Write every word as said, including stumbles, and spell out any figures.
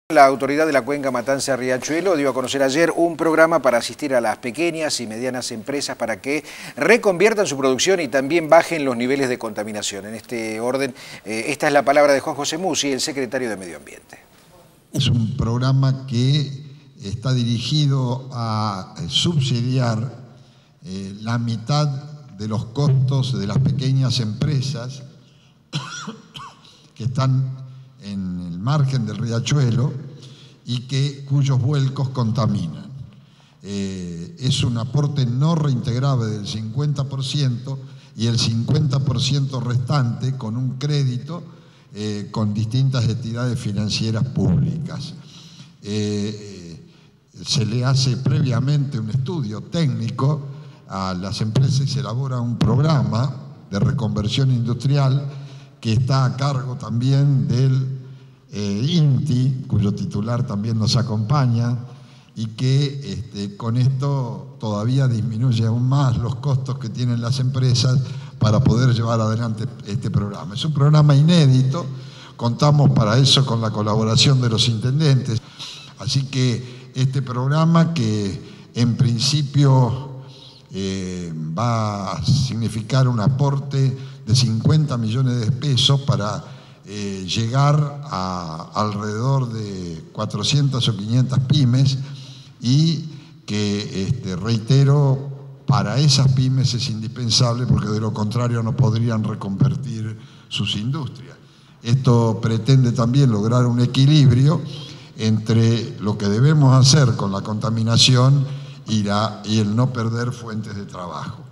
La autoridad de la cuenca Matanza-Riachuelo dio a conocer ayer un programa para asistir a las pequeñas y medianas empresas para que reconviertan su producción y también bajen los niveles de contaminación. En este orden, eh, esta es la palabra de Juan José Musi, el secretario de Medio Ambiente. Es un programa que está dirigido a subsidiar eh, la mitad de los costos de las pequeñas empresas que están en el margen del riachuelo y que, cuyos vuelcos contaminan. Eh, es un aporte no reintegrable del cincuenta por ciento y el cincuenta por ciento restante con un crédito eh, con distintas entidades financieras públicas. Eh, se le hace previamente un estudio técnico a las empresas y se elabora un programa de reconversión industrial que está a cargo también del eh, I N T I, cuyo titular también nos acompaña, y que este, con esto todavía disminuye aún más los costos que tienen las empresas para poder llevar adelante este programa. Es un programa inédito, contamos para eso con la colaboración de los intendentes, así que este programa que en principio eh, va a significar un aporte de cincuenta millones de pesos para eh, llegar a alrededor de cuatrocientas o quinientas pymes y que, este, reitero, para esas pymes es indispensable porque de lo contrario no podrían reconvertir sus industrias. Esto pretende también lograr un equilibrio entre lo que debemos hacer con la contaminación y, la, y el no perder fuentes de trabajo.